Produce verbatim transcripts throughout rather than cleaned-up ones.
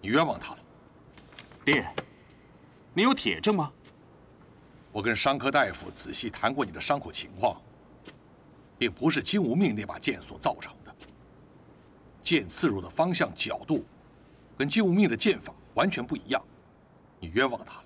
你冤枉他了。 爹，你有铁证吗？ 我跟伤科大夫仔细谈过你的伤口情况，并不是金无命那把剑所造成的。剑刺入的方向、角度，跟金无命的剑法完全不一样，你冤枉他了。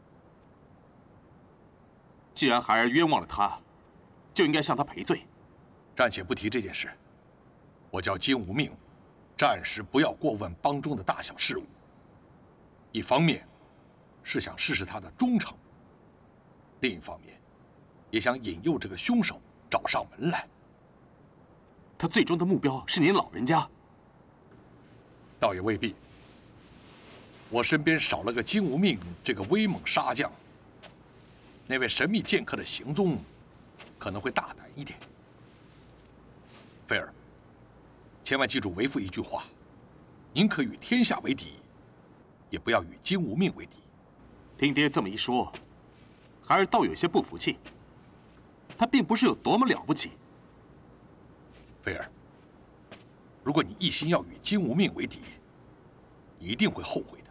既然孩儿冤枉了他，就应该向他赔罪。 暂且不提这件事，我叫金无命，暂时不要过问帮中的大小事务。一方面是想试试他的忠诚，另一方面也想引诱这个凶手找上门来。 他最终的目标是您老人家， 倒也未必。我身边少了个金无命这个威猛杀将，那位神秘剑客的行踪可能会大胆一点。菲儿，千万记住为父一句话：宁可与天下为敌，也不要与金无命为敌。 听爹这么一说，孩儿倒有些不服气。他并不是有多么了不起。 菲儿，如果你一心要与金无命为敌，你一定会后悔的。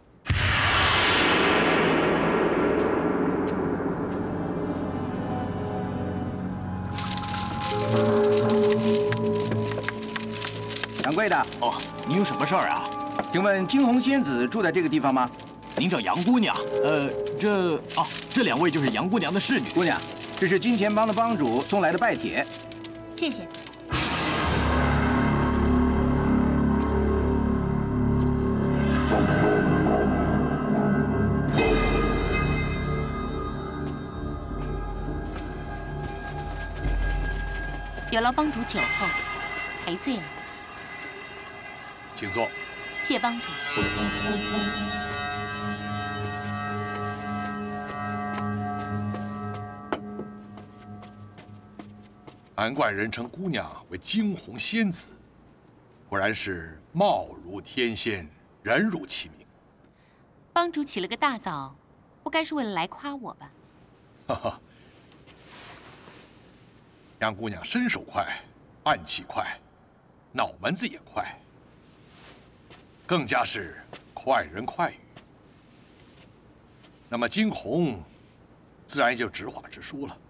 掌柜的， 哦，你有什么事儿啊？ 请问惊鸿仙子住在这个地方吗？ 您找杨姑娘？呃，这啊，这两位就是杨姑娘的侍女。 姑娘，这是金钱帮的帮主送来的拜帖。 谢谢。有劳帮主酒后，赔罪了。 请坐。 谢帮主。 难怪人称姑娘为惊鸿仙子，果然是貌如天仙，人如其名。 帮主起了个大早，不该是为了来夸我吧？ 哈哈。杨姑娘身手快，暗器快，脑门子也快，更加是快人快语。那么惊鸿，自然也就直话直说了。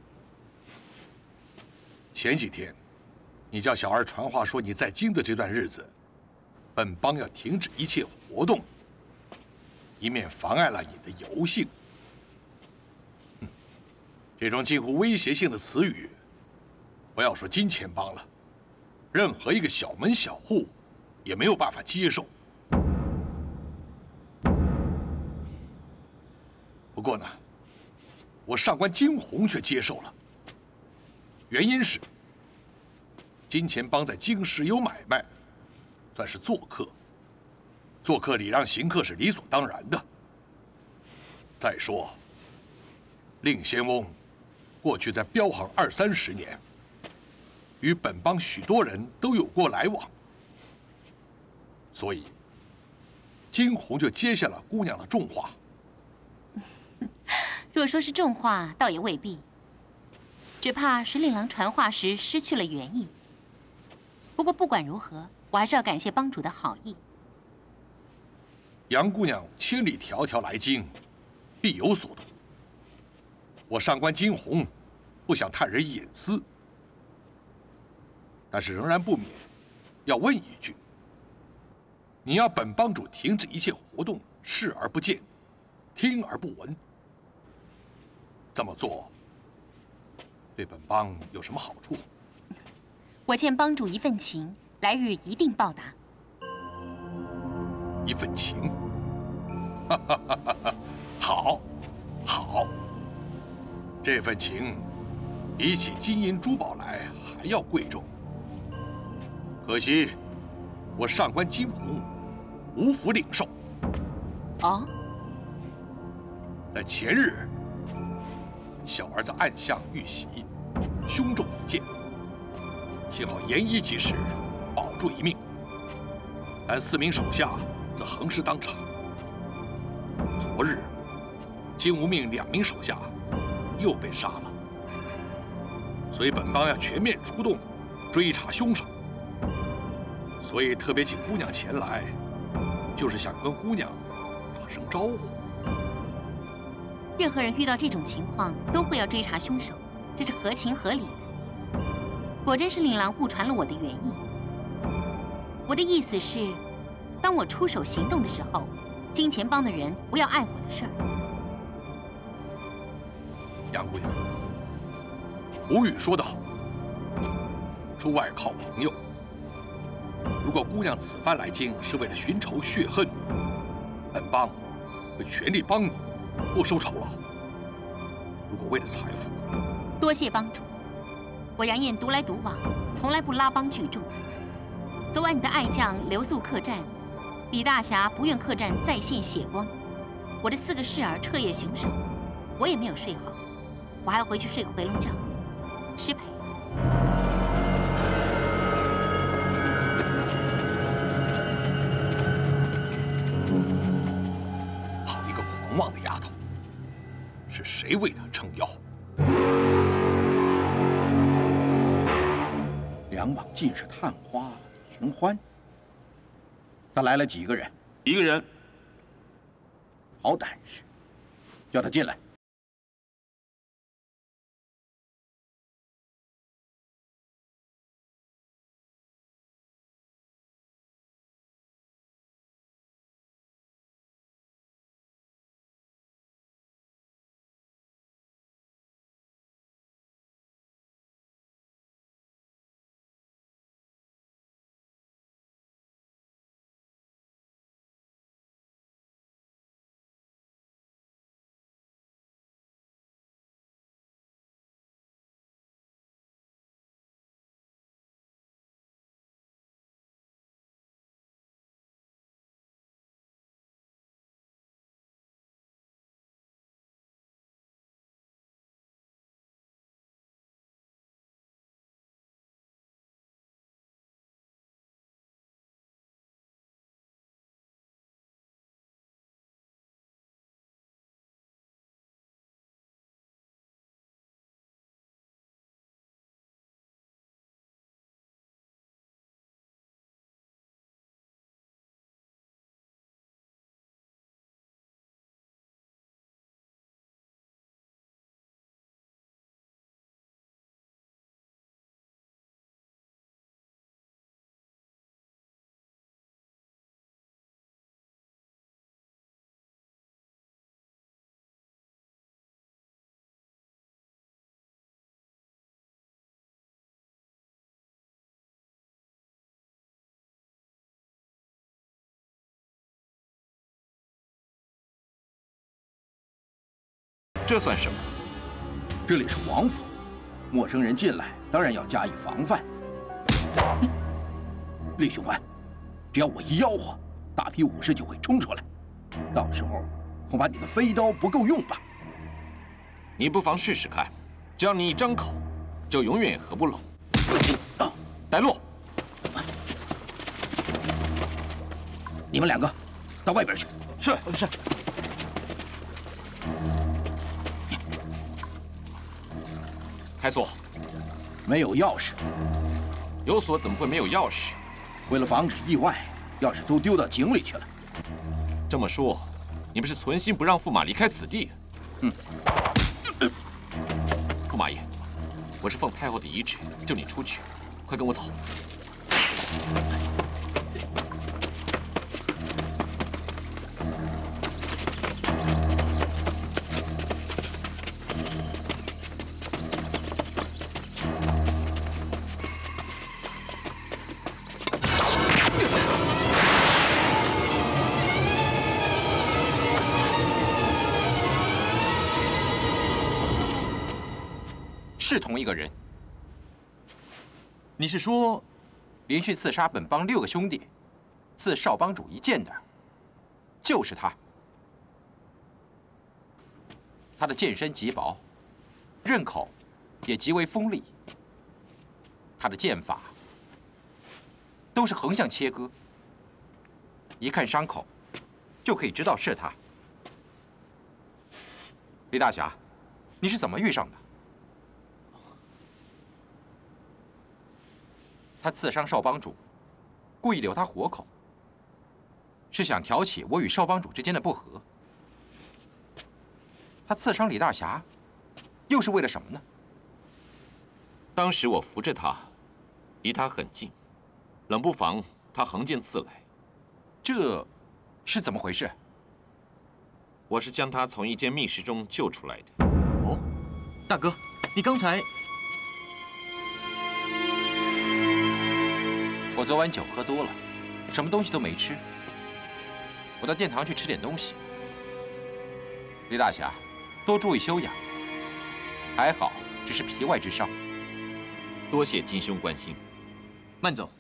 前几天，你叫小儿传话说你在京的这段日子，本帮要停止一切活动，以免妨碍了你的游兴。嗯，这种近乎威胁性的词语，不要说金钱帮了，任何一个小门小户也没有办法接受。不过呢，我上官惊鸿却接受了。原因是，金钱帮在京师有买卖，算是做客。做客礼让行客是理所当然的。再说，令仙翁过去在镖行二三十年，与本帮许多人都有过来往，所以惊鸿就接下了姑娘的重话。 若说是重话，倒也未必。只怕是令郎传话时失去了原意。不过不管如何，我还是要感谢帮主的好意。 杨姑娘千里迢迢来京，必有所图。我上官惊鸿不想探人隐私，但是仍然不免要问一句：你要本帮主停止一切活动，视而不见，听而不闻，这么做对本帮有什么好处？ 我欠帮主一份情，来日一定报答。 一份情，哈哈哈哈哈！好，好，这份情比起金银珠宝来还要贵重。可惜我上官惊鸿无福领受。 哦， 在前日，小儿子暗巷遇袭，胸中一箭，幸好严医及时，保住一命。咱四名手下则横尸当场。昨日，金无命两名手下又被杀了，所以本帮要全面出动，追查凶手。所以特别请姑娘前来，就是想跟姑娘声招呼。 任何人遇到这种情况，都会要追查凶手，这是合情合理的。果真是令郎误传了我的原意。我的意思是，当我出手行动的时候，金钱帮的人不要碍我的事儿。 杨姑娘，古语说得好，出外靠朋友。如果姑娘此番来京是为了寻仇血恨，本帮会全力帮你，不收酬劳。如果为了财富， 多谢帮主。我杨艳独来独往，从来不拉帮聚众。昨晚你的爱将留宿客栈，李大侠不愿客栈再现血光，我的四个侍儿彻夜巡守，我也没有睡好，我还要回去睡个回笼觉，失陪了。 好一个狂妄的丫头！是谁为她撑腰？ 两网进士探花李寻欢，他来了几个人？ 一个人。 好胆识，叫他进来。 这算什么？ 这里是王府，陌生人进来当然要加以防范。李寻欢，只要我一吆喝，大批武士就会冲出来，到时候恐怕你的飞刀不够用吧？ 你不妨试试看，只要你一张口，就永远也合不拢。带路！ 你们两个到外边去。 是是。开锁。 没有钥匙。 有锁怎么会没有钥匙？ 为了防止意外，钥匙都丢到井里去了。 这么说，你们是存心不让驸马离开此地？ 嗯。 驸马爷，我是奉太后的遗旨救你出去，快跟我走。 是同一个人。 你是说， 连续刺杀本帮六个兄弟，刺少帮主一剑的，就是他。他的剑身极薄，刃口也极为锋利。他的剑法都是横向切割，一看伤口就可以知道是他。李大侠，你是怎么遇上的？他刺伤少帮主，故意留他活口， 是想挑起我与少帮主之间的不和。他刺伤李大侠，又是为了什么呢？ 当时我扶着他，离他很近，冷不防他横剑刺来。 这是怎么回事？ 我是将他从一间密室中救出来的。 哦，大哥，你刚才…… 我昨晚酒喝多了，什么东西都没吃。我到殿堂去吃点东西。李大侠，多注意休养。还好，只是皮外之伤。 多谢金兄关心。 慢走。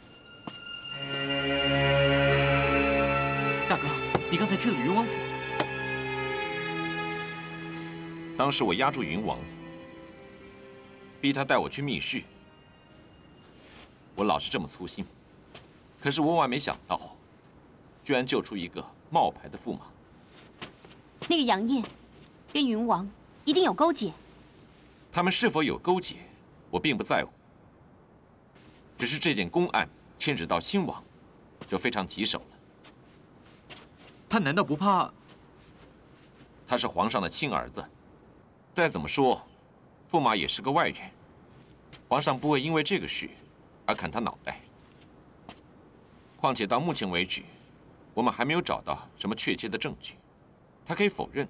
大哥，你刚才去了云王府。 当时我压住云王，逼他带我去密室。我老是这么粗心，可是我万没想到，居然救出一个冒牌的驸马。 那个杨艳跟云王一定有勾结。 他们是否有勾结，我并不在乎。只是这件公案牵扯到亲王，就非常棘手了。 他难道不怕？ 他是皇上的亲儿子，再怎么说，驸马也是个外人，皇上不会因为这个事而砍他脑袋。况且到目前为止，我们还没有找到什么确切的证据，他可以否认。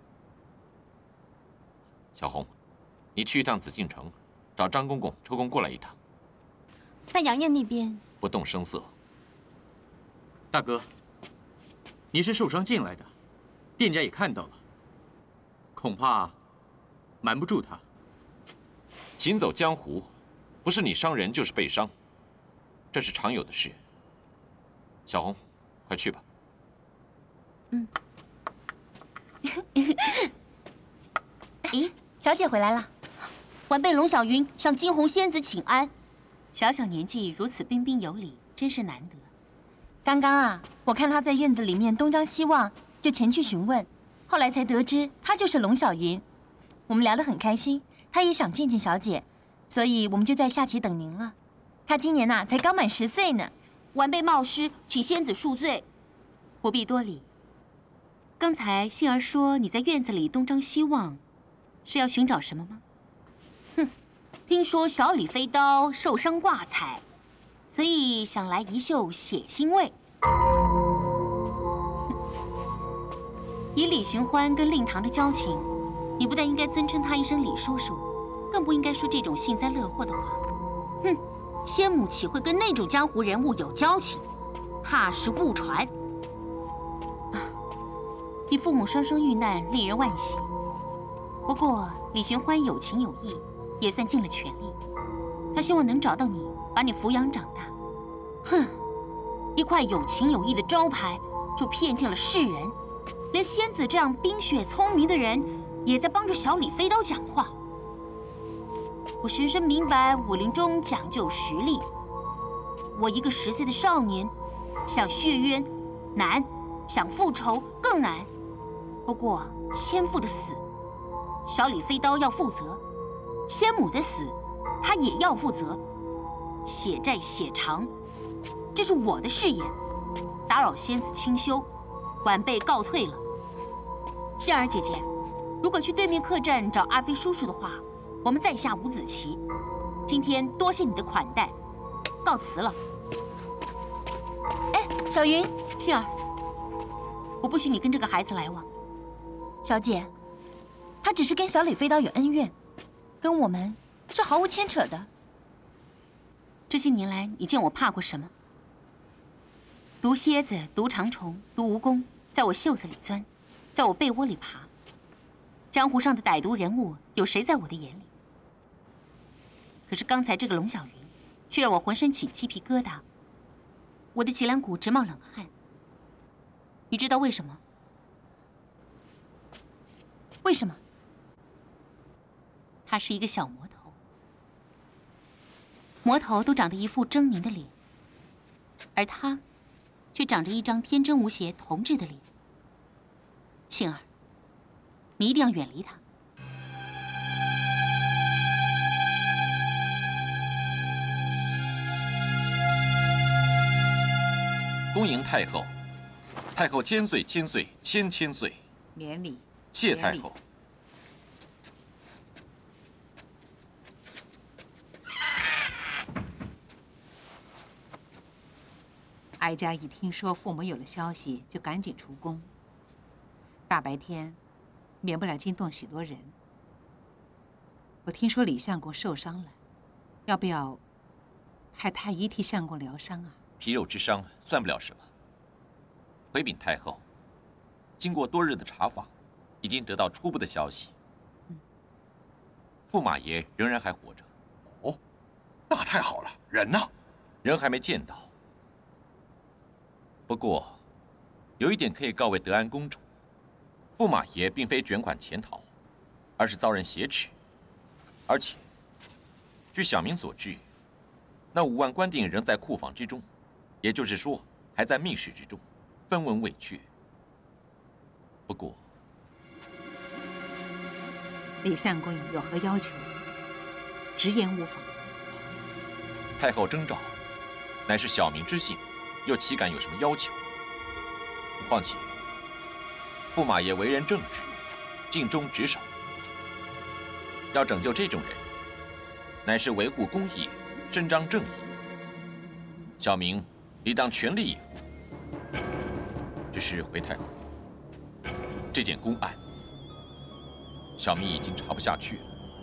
小红，你去一趟紫禁城，找张公公、周公过来一趟。 那杨艳那边不动声色。 大哥，你是受伤进来的，店家也看到了，恐怕瞒不住他。 行走江湖，不是你伤人就是被伤，这是常有的事。小红，快去吧。 嗯。咦，小姐回来了。晚辈龙小云向惊鸿仙子请安。小小年纪如此彬彬有礼，真是难得。 刚刚啊，我看他在院子里面东张西望，就前去询问，后来才得知他就是龙小云。我们聊得很开心，他也想见见小姐，所以我们就在下棋等您了。他今年呐、啊、才刚满十岁呢。 晚辈冒失，请仙子恕罪。不必多礼。刚才杏儿说你在院子里东张西望，是要寻找什么吗？哼，听说小李飞刀受伤挂彩，所以想来一嗅血腥味。以李寻欢跟令堂的交情，你不但应该尊称他一声李叔叔，更不应该说这种幸灾乐祸的话。哼，仙母岂会跟那种江湖人物有交情？怕是误传。啊，你父母双双遇难，令人惋惜。不过李寻欢有情有义，也算尽了全力。他希望能找到你，把你抚养长大。哼，一块有情有义的招牌，就骗进了世人。连仙子这样冰雪聪明的人，也在帮着小李飞刀讲话。我深深明白武林中讲究实力。我一个十岁的少年，想血冤难，想复仇更难。不过先父的死，小李飞刀要负责；仙母的死，他也要负责。血债血偿，这是我的誓言。打扰仙子清修，晚辈告退了。杏儿姐姐，如果去对面客栈找阿飞叔叔的话，我们再下五子棋。今天多谢你的款待，告辞了。 哎，小云， 杏儿，我不许你跟这个孩子来往。 小姐，他只是跟小李飞刀有恩怨，跟我们是毫无牵扯的。 这些年来，你见我怕过什么？毒蝎子、毒长虫、毒蜈蚣，在我袖子里钻，在我被窝里爬。江湖上的歹毒人物，有谁在我的眼里？可是刚才这个龙小云，却让我浑身起鸡皮疙瘩，我的脊梁骨直冒冷汗。你知道为什么？ 为什么？ 他是一个小魔头，魔头都长得一副狰狞的脸，而他却长着一张天真无邪、童稚的脸。杏儿，你一定要远离他。 恭迎太后。 太后千岁千岁千千岁， 免礼。 谢太后。 哀家一听说父母有了消息，就赶紧出宫。大白天，免不了惊动许多人。我听说李相公受伤了，要不要派太医替相公疗伤啊？ 皮肉之伤算不了什么。回禀太后，经过多日的查访，已经得到初步的消息。嗯，驸马爷仍然还活着。 哦，那太好了。人呢？ 人还没见到。不过，有一点可以告慰德安公主：驸马爷并非卷款潜逃，而是遭人挟持。而且，据小民所知，那五万官锭仍在库房之中，也就是说，还在密室之中，分文未缺。不过， 李相公有何要求？直言无妨。 太后征召，乃是小民之幸。又岂敢有什么要求？况且，驸马爷为人正直，尽忠职守，要拯救这种人，乃是维护公义，伸张正义。小民理当全力以赴。只是回太后，这件公案，小民已经查不下去了。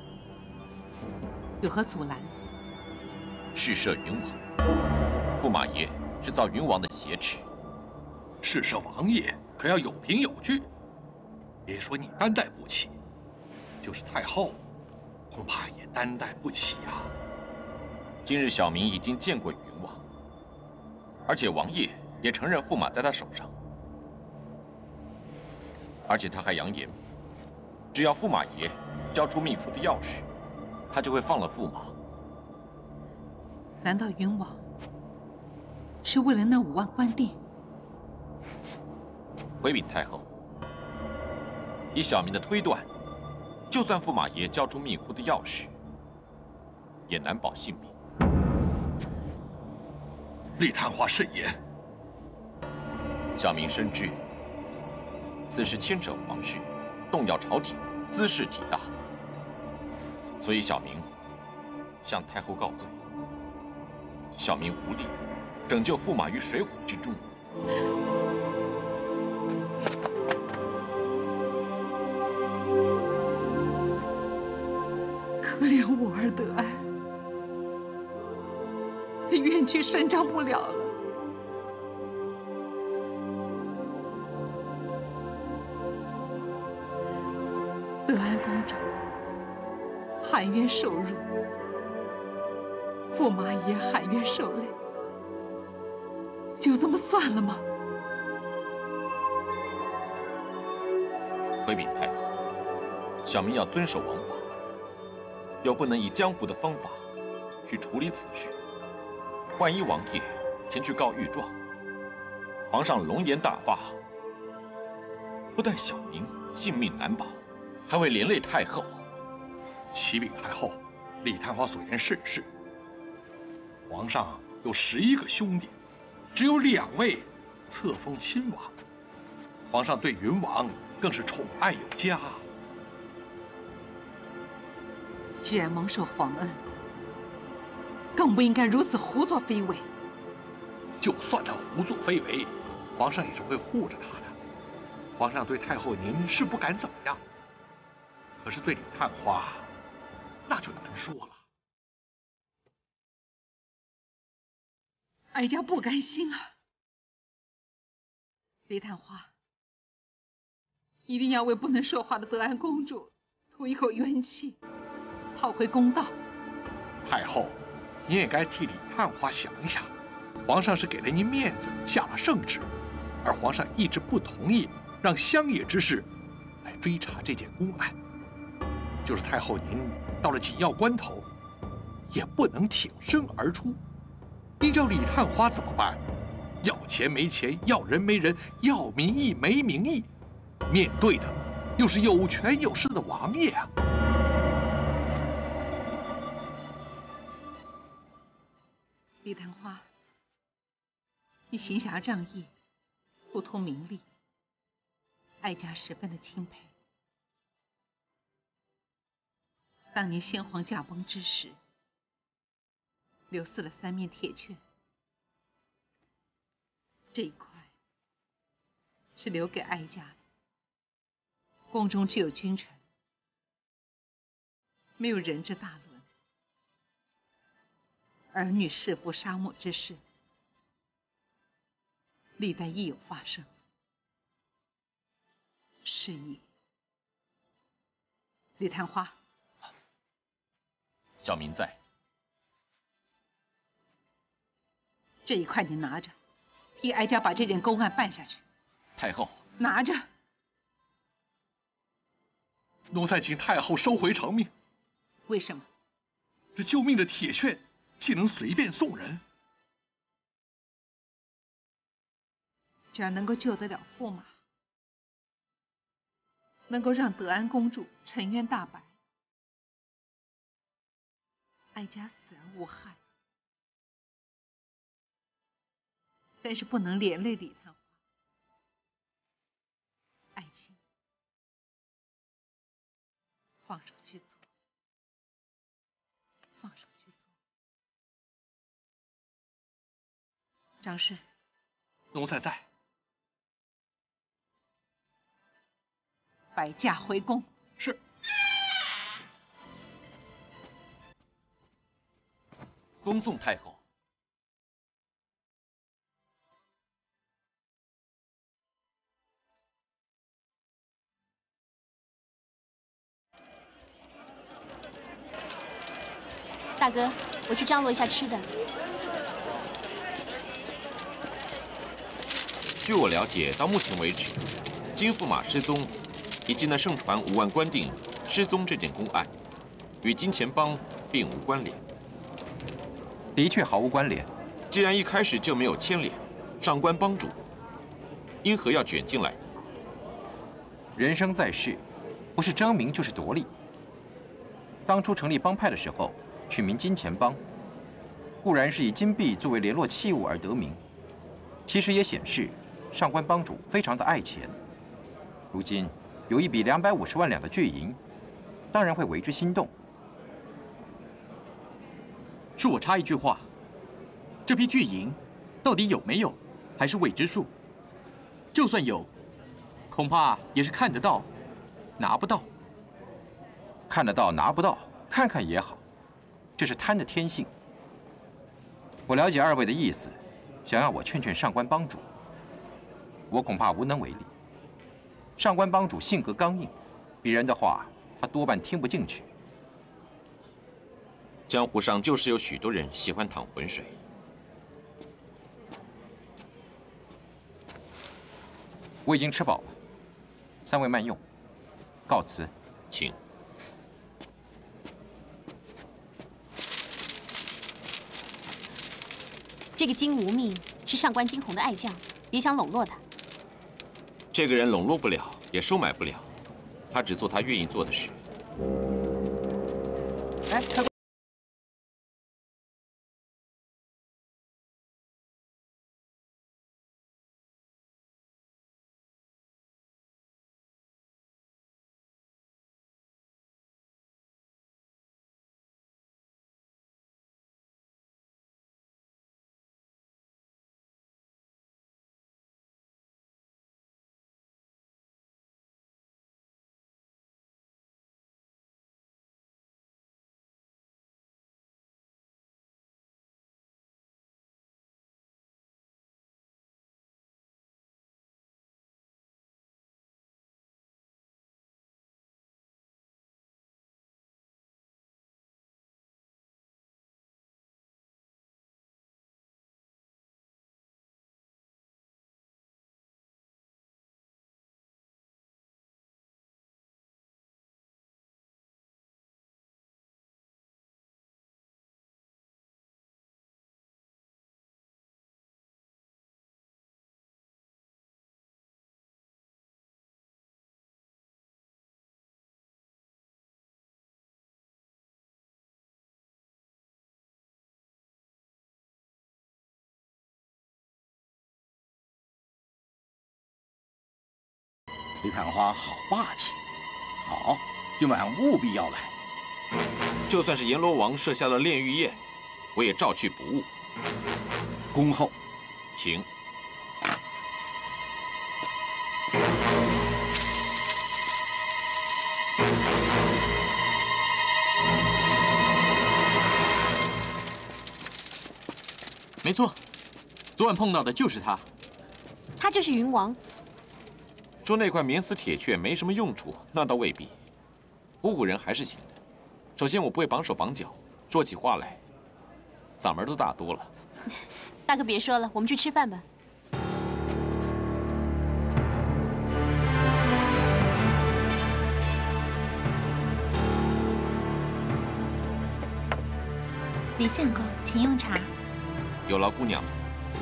有何阻拦？ 事涉云王，驸马爷是遭云王的挟持。 事涉王爷，可要有凭有据。别说你担待不起，就是太后，恐怕也担待不起啊。 今日小民已经见过云王，而且王爷也承认驸马在他手上，而且他还扬言，只要驸马爷交出秘府的钥匙，他就会放了驸马。 难道云王是为了那五万官锭？ 回禀太后，以小民的推断，就算驸马爷交出秘库的钥匙，也难保性命。 李探花慎言。 小民深知，此事牵扯皇室，动摇朝廷，滋事体大，所以小民向太后告罪。小民无力拯救驸马于水火之中。 可怜我儿德安，他冤屈伸张不了了。德安公主含冤受辱，驸马爷含冤受累，就这么算了吗？ 回禀太后，小民要遵守王法，又不能以江湖的方法去处理此事。万一王爷前去告御状，皇上龙颜大发，不但小民性命难保，还会连累太后。 启禀太后，李探花所言甚是。皇上有十一个兄弟，只有两位册封亲王。皇上对云王更是宠爱有加。 既然蒙受皇恩，更不应该如此胡作非为。 就算他胡作非为，皇上也是会护着他的。皇上对太后您是不敢怎么样，可是对李探花，那就难说了。 哀家不甘心啊！李探花，一定要为不能说话的德安公主吐一口冤气，讨回公道。 太后，你也该替李探花想一想，皇上是给了您面子，下了圣旨，而皇上一直不同意让乡野之士来追查这件公案。就是太后您到了紧要关头，也不能挺身而出。你叫李探花怎么办？要钱没钱，要人没人，要名义没名义，面对的又是有权有势的王爷啊！ 李探花，你行侠仗义， 不图名利，哀家十分的钦佩。当年先皇驾崩之时，留寺了三面铁券，这一块是留给哀家的。宫中只有君臣，没有人之大伦。儿女弑父杀母之事，历代亦有发生。是以，李探花， 小民在。 这一块你拿着，替哀家把这件公案办下去。 太后， 拿着。 奴才请太后收回偿命。 为什么？ 这救命的铁券岂能随便送人？ 只要能够救得了驸马，能够让德安公主沉冤大白，哀家死而无憾。但是不能连累李探花。爱卿，放手去做，放手去做。张氏， 奴才在。 摆驾回宫。 是。 恭送太后。 大哥，我去张罗一下吃的。 据我了解，到目前为止，金驸马失踪，以及那盛传五万官定失踪这件公案，与金钱帮并无关联。 的确毫无关联。 既然一开始就没有牵连，上官帮主因何要卷进来呢？ 人生在世，不是争名就是夺利。当初成立帮派的时候，取名金钱帮，固然是以金币作为联络器物而得名，其实也显示上官帮主非常的爱钱。如今有一笔两百五十万两的巨银，当然会为之心动。 恕我插一句话，这批巨银到底有没有，还是未知数。就算有，恐怕也是看得到，拿不到。 看得到拿不到，看看也好。这是贪的天性。我了解二位的意思，想要我劝劝上官帮主，我恐怕无能为力。上官帮主性格刚硬，别人的话他多半听不进去。 江湖上就是有许多人喜欢淌浑水。 我已经吃饱了，三位慢用，告辞。 请。 这个金无命是上官金鸿的爱将，别想笼络他。 这个人笼络不了，也收买不了，他只做他愿意做的事。 哎， 李探花好霸气，好，今晚务必要来。 就算是阎罗王设下了炼狱宴，我也照去不误。 恭候， 请。 没错，昨晚碰到的就是他。 他就是云王。 说那块免死铁券没什么用处，那倒未必。唬唬人还是行的。首先，我不会绑手绑脚，说起话来，嗓门都大多了。 大哥别说了，我们去吃饭吧。 李相公，请用茶。 有劳姑娘了。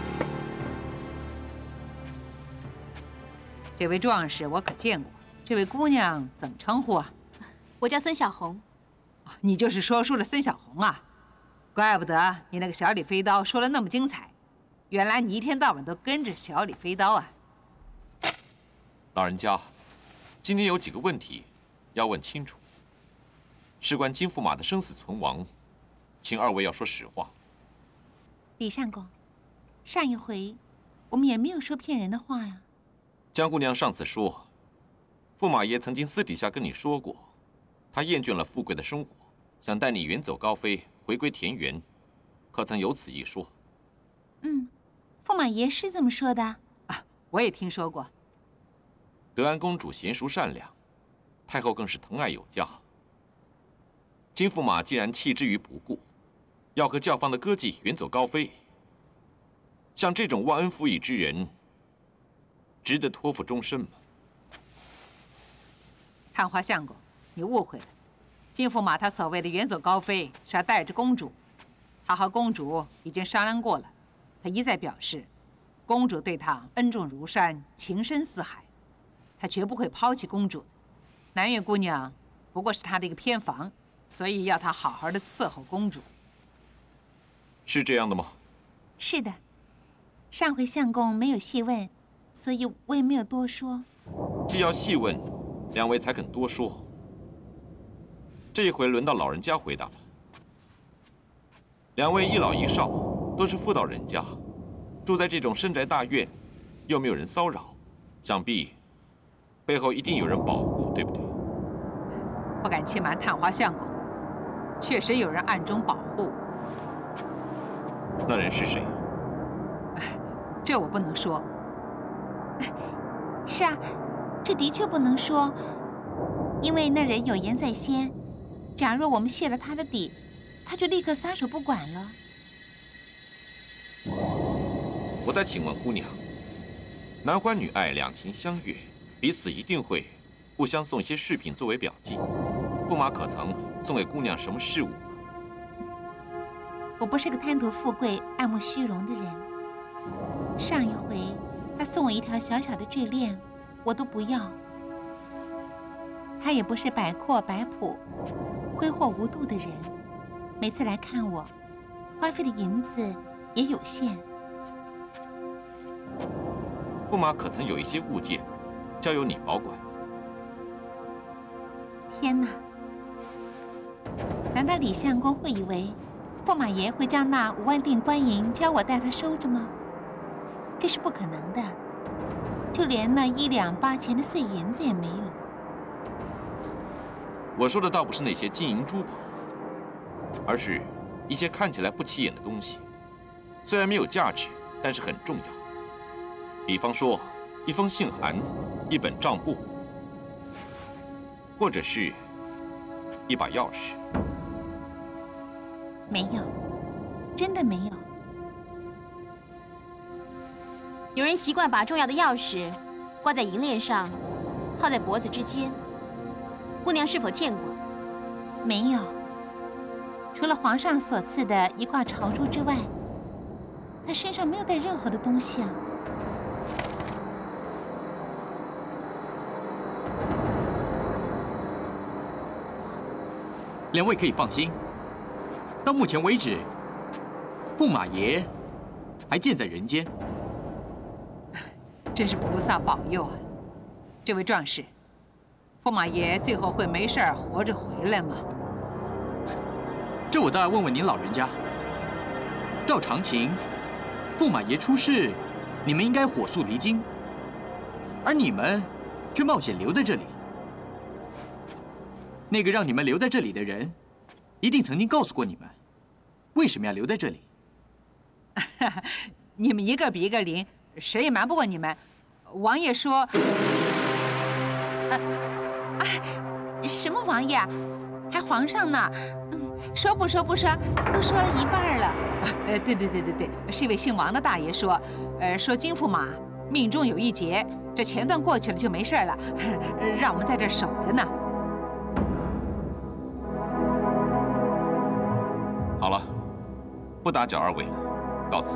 这位壮士我可见过，这位姑娘怎么称呼啊？ 我叫孙小红。 你就是说书的孙小红啊？怪不得你那个小李飞刀说的那么精彩，原来你一天到晚都跟着小李飞刀啊！ 老人家，今天有几个问题要问清楚，事关金驸马的生死存亡，请二位要说实话。 李相公，上一回我们也没有说骗人的话呀。 江姑娘上次说，驸马爷曾经私底下跟你说过，他厌倦了富贵的生活，想带你远走高飞，回归田园，可曾有此一说？ 嗯，驸马爷是这么说的啊，我也听说过。 德安公主贤淑善良，太后更是疼爱有加。金驸马既然弃之于不顾，要和教坊的歌妓远走高飞，像这种忘恩负义之人，值得托付终身吗？ 探花相公，你误会了。金驸马他所谓的远走高飞，是要带着公主。他和公主已经商量过了，他一再表示，公主对他恩重如山，情深似海，他绝不会抛弃公主的。南岳姑娘不过是他的一个偏房，所以要他好好的伺候公主。 是这样的吗？ 是的，上回相公没有细问，所以我也没有多说。 既要细问，两位才肯多说。这一回轮到老人家回答了。两位一老一少，都是妇道人家，住在这种深宅大院，又没有人骚扰，想必背后一定有人保护，对不对？ 不敢欺瞒探花相公，确实有人暗中保护。 那人是谁？ 这我不能说。 是啊，这的确不能说，因为那人有言在先。假若我们泄了他的底，他就立刻撒手不管了。 我再请问姑娘，男欢女爱，两情相悦，彼此一定会互相送一些饰品作为表记。驸马可曾送给姑娘什么饰物？ 我不是个贪图富贵、爱慕虚荣的人。上一回他送我一条小小的坠链，我都不要。他也不是摆阔摆谱、挥霍无度的人，每次来看我，花费的银子也有限。 驸马可曾有一些物件，交由你保管？ 天哪！难道李相公会以为驸马爷会将那五万锭官银交我带他收着吗？这是不可能的，就连那一两八钱的碎银子也没有。 我说的倒不是那些金银珠宝，而是一些看起来不起眼的东西，虽然没有价值，但是很重要。比方说，一封信函，一本账簿，或者是一把钥匙。 没有，真的没有。 有人习惯把重要的钥匙挂在银链上，套在脖子之间。姑娘是否见过？ 没有。除了皇上所赐的一挂朝珠之外，他身上没有带任何的东西啊。 两位可以放心，到目前为止，驸马爷还健在人间。 真是菩萨保佑啊！ 这位壮士，驸马爷最后会没事儿活着回来吗？ 这我倒要问问您老人家。照常情，驸马爷出事，你们应该火速离京，而你们却冒险留在这里。那个让你们留在这里的人，一定曾经告诉过你们，为什么要留在这里。 你们一个比一个灵，谁也瞒不过你们。王爷说，呃，啊，什么王爷啊？还皇上呢？嗯，说不说不说，都说了一半了。呃，对对对对对，是一位姓王的大爷说，呃，说金驸马命中有一劫，这前段过去了就没事了，让我们在这守着呢。 好了，不打搅二位了，告辞。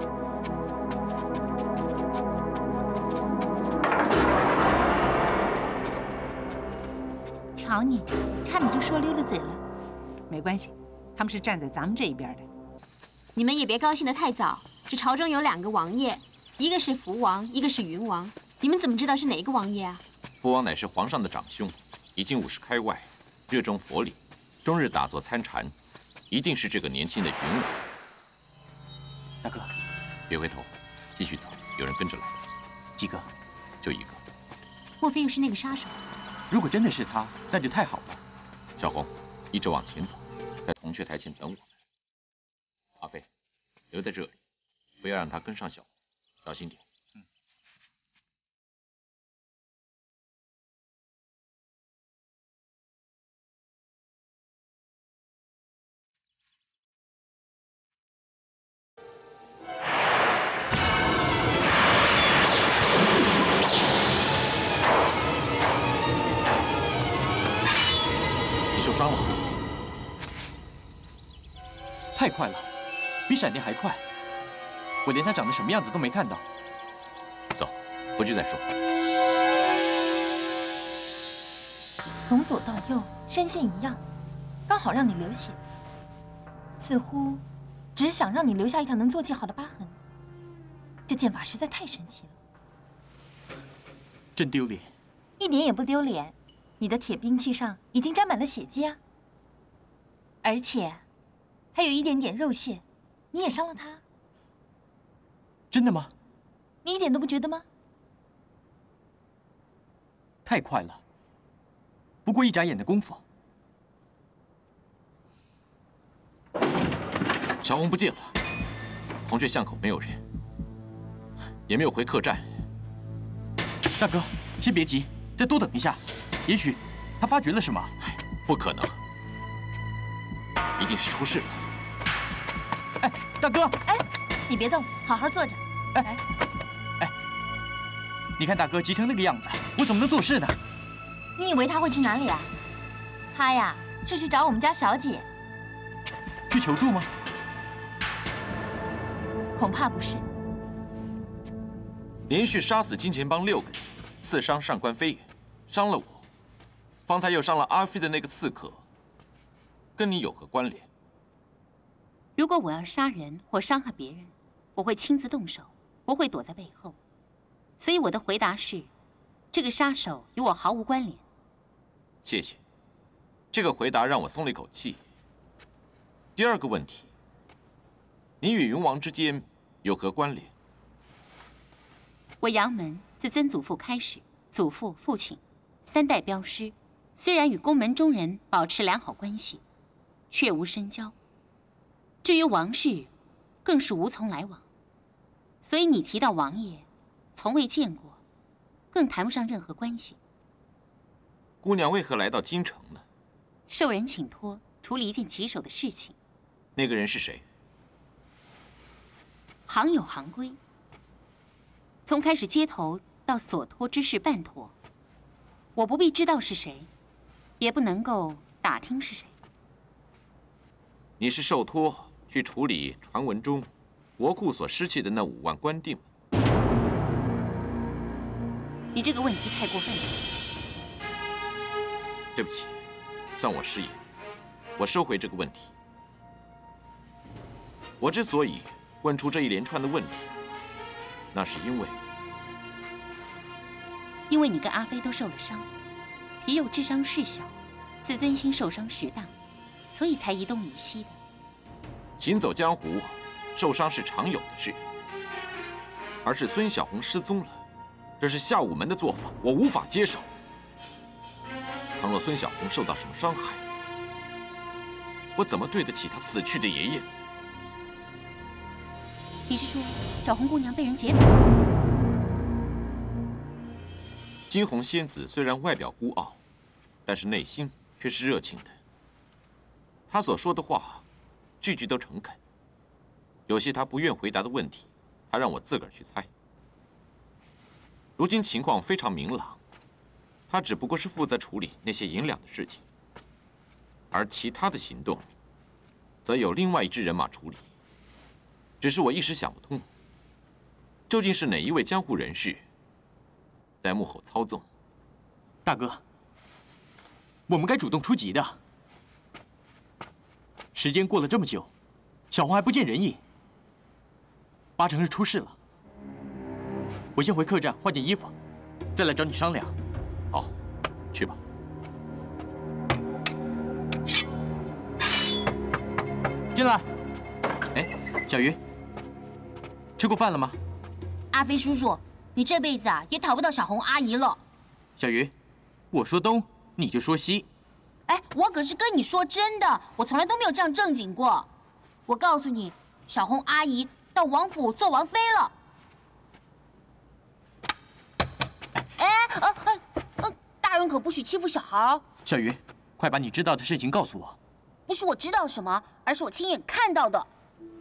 瞧你，差点就说溜了嘴了。 没关系，他们是站在咱们这一边的。 你们也别高兴得太早。这朝中有两个王爷，一个是福王，一个是云王。你们怎么知道是哪个王爷啊？ 福王乃是皇上的长兄，已经五十开外，热衷佛理，终日打坐参禅，一定是这个年轻的云王。 大哥， 别回头，继续走，有人跟着来。 几个？ 就一个。 莫非又是那个杀手？ 如果真的是他，那就太好了。 小红，一直往前走，在铜雀台前等我们。阿飞，留在这里，不要让他跟上小红，小心点。嗯。你受伤了？ 太快了。比闪电还快，我连他长得什么样子都没看到。 走，回去再说。 从左到右，针线一样，刚好让你流血。似乎只是想让你留下一条能做记号的疤痕。这剑法实在太神奇了， 真丢脸。 一点也不丢脸，你的铁兵器上已经沾满了血迹啊，而且还有一点点肉屑。你也伤了他？ 真的吗？ 你一点都不觉得吗？ 太快了，不过一眨眼的功夫。 小红不见了，铜雀巷口没有人，也没有回客栈。 大哥，先别急，再多等一下，也许他发觉了什么。 不可能，一定是出事了。 哎，大哥！ 哎，你别动，好好坐着。 哎，哎，你看大哥急成那个样子，我怎么能做事呢？ 你以为他会去哪里啊？他呀，是去找我们家小姐。 去求助吗？ 恐怕不是。 连续杀死金钱帮六个人，刺伤上官飞，伤了我，方才又伤了阿飞的那个刺客，跟你有何关联？ 如果我要杀人或伤害别人，我会亲自动手，不会躲在背后。所以我的回答是，这个杀手与我毫无关联。 谢谢，这个回答让我松了一口气。第二个问题，你与云王之间有何关联？ 我杨门自曾祖父开始，祖父、父亲三代镖师，虽然与宫门中人保持良好关系，却无深交。至于王氏，更是无从来往，所以你提到王爷，从未见过，更谈不上任何关系。 姑娘为何来到京城呢？ 受人请托处理一件棘手的事情。 那个人是谁？ 行有行规，从开始接头到所托之事办妥，我不必知道是谁，也不能够打听是谁。 你是受托去处理传闻中国库所失窃的那五万官锭。 你这个问题太过分了。 对不起，算我失言，我收回这个问题。我之所以问出这一连串的问题，那是因为因为你跟阿飞都受了伤，皮友智商事小，自尊心受伤时大，所以才移东移西的。 行走江湖，受伤是常有的事，而是孙小红失踪了，这是下午门的做法，我无法接受。倘若孙小红受到什么伤害，我怎么对得起她死去的爷爷呢？ 你是说小红姑娘被人劫走？ 惊鸿仙子虽然外表孤傲，但是内心却是热情的。她所说的话，句句都诚恳。有些她不愿回答的问题，她让我自个儿去猜。如今情况非常明朗，她只不过是负责处理那些银两的事情，而其他的行动，则有另外一支人马处理。只是我一时想不通，究竟是哪一位江湖人士在幕后操纵？ 大哥，我们该主动出击的。时间过了这么久，小红还不见人影，八成是出事了。我先回客栈换件衣服，再来找你商量。 好，去吧。 进来。哎，小鱼，吃过饭了吗？ 阿飞叔叔，你这辈子啊也讨不到小红阿姨了。 小鱼，我说东你就说西。 哎，我可是跟你说真的，我从来都没有这样正经过。我告诉你，小红阿姨到王府做王妃了。哎，呃呃呃，大人可不许欺负小孩。 小鱼，快把你知道的事情告诉我。 不是我知道什么，而是我亲眼看到的。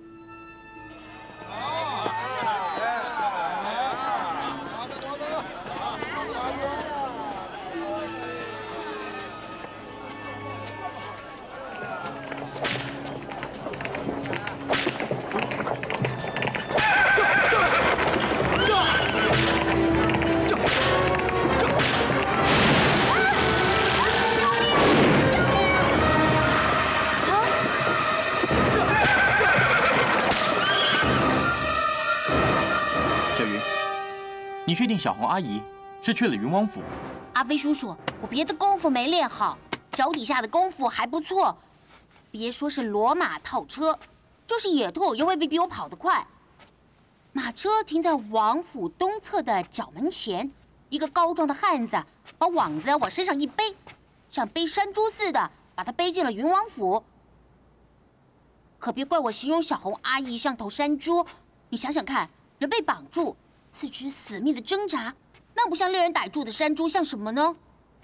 你确定小红阿姨是去了云王府？ 阿飞叔叔，我别的功夫没练好，脚底下的功夫还不错。别说是骡马套车，就是野兔也未必比我跑得快。马车停在王府东侧的角门前，一个高壮的汉子把网子往身上一背，像背山猪似的把它背进了云王府。可别怪我形容小红阿姨像头山猪，你想想看，人被绑住，四肢死命的挣扎，那不像猎人逮住的山猪，像什么呢？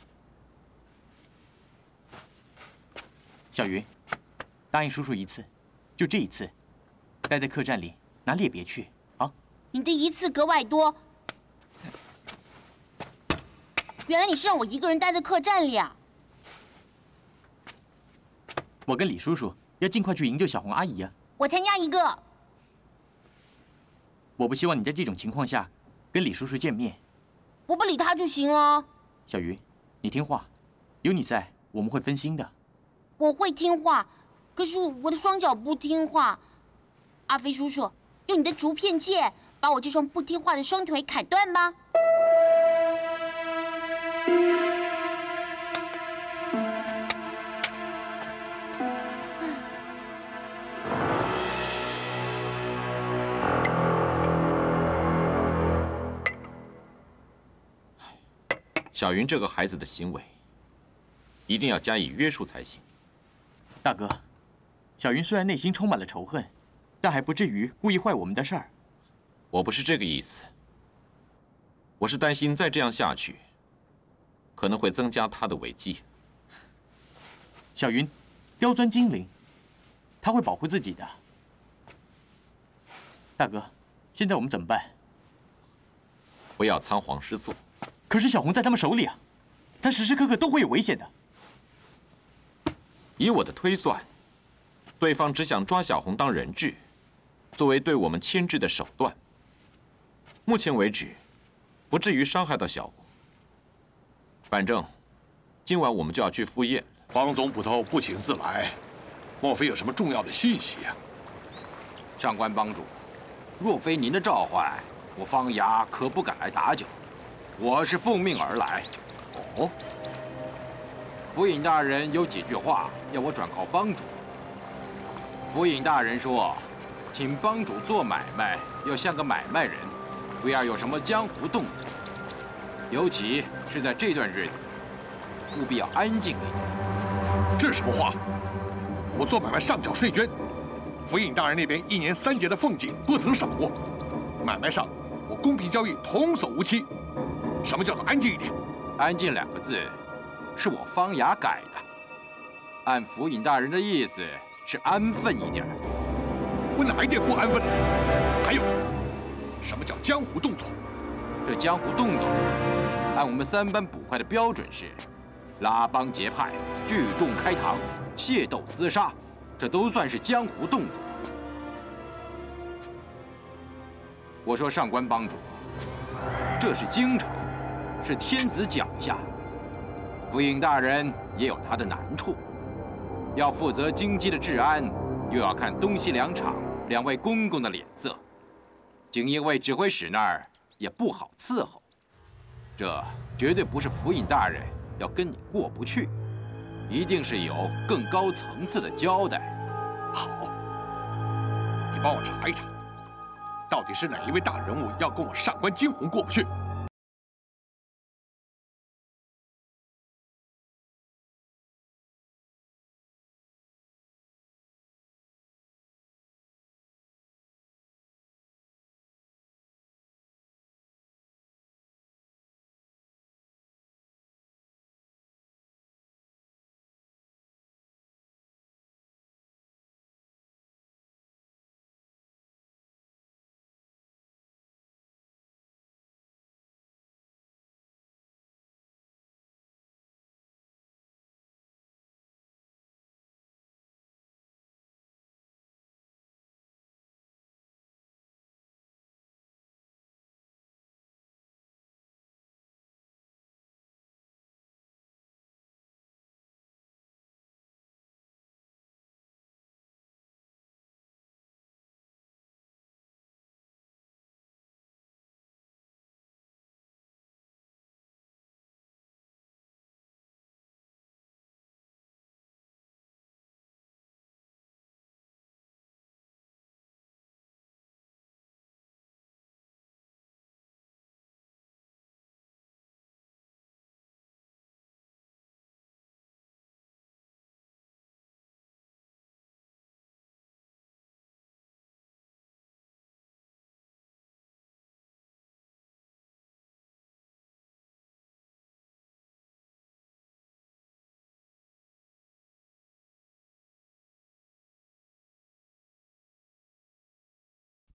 小云，答应叔叔一次，就这一次，待在客栈里，哪里也别去啊！ 你的一次格外多，原来你是让我一个人待在客栈里啊！ 我跟李叔叔要尽快去营救小红阿姨啊！ 我参加一个。 我不希望你在这种情况下跟李叔叔见面。 我不理他就行了。 小鱼，你听话，有你在，我们会分心的。 我会听话，可是我的双脚不听话。阿飞叔叔，用你的竹片剑把我这双不听话的双腿砍断吧。 小云这个孩子的行为，一定要加以约束才行。 大哥，小云虽然内心充满了仇恨，但还不至于故意坏我们的事儿。 我不是这个意思，我是担心再这样下去，可能会增加他的危机。 小云刁钻精灵，他会保护自己的。大哥，现在我们怎么办？ 不要仓皇失措。 可是小红在他们手里啊，他时时刻刻都会有危险的。 以我的推算，对方只想抓小红当人质，作为对我们牵制的手段。目前为止，不至于伤害到小红。反正，今晚我们就要去赴宴。 方总捕头不请自来，莫非有什么重要的信息啊？ 上官帮主，若非您的召唤，我方衙可不敢来打搅。 我是奉命而来。 哦， 府尹大人有几句话要我转告帮主。府尹大人说，请帮主做买卖要像个买卖人，不要有什么江湖动作，尤其是在这段日子，务必要安静一点。 这是什么话？我做买卖上缴税捐，府尹大人那边一年三节的俸金不曾少过。买卖上，我公平交易，童叟无欺。什么叫做安静一点？ 安静两个字，是我方雅改的。按府尹大人的意思是安分一点。 我哪一点不安分了？还有，什么叫江湖动作？ 这江湖动作，按我们三班捕快的标准是：拉帮结派、聚众开堂、械斗厮杀，这都算是江湖动作。我说上官帮主，这是京城，是天子脚下，府尹大人也有他的难处，要负责京畿的治安，又要看东西两场两位公公的脸色，锦衣卫指挥使那儿也不好伺候。这绝对不是府尹大人要跟你过不去，一定是有更高层次的交代。 好，你帮我查一查，到底是哪一位大人物要跟我上官金鸿过不去？